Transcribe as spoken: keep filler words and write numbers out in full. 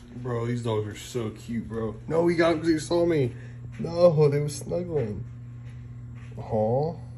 Bro, these dogs are so cute, bro. No, he got him because he saw me. No, they were snuggling. Aw.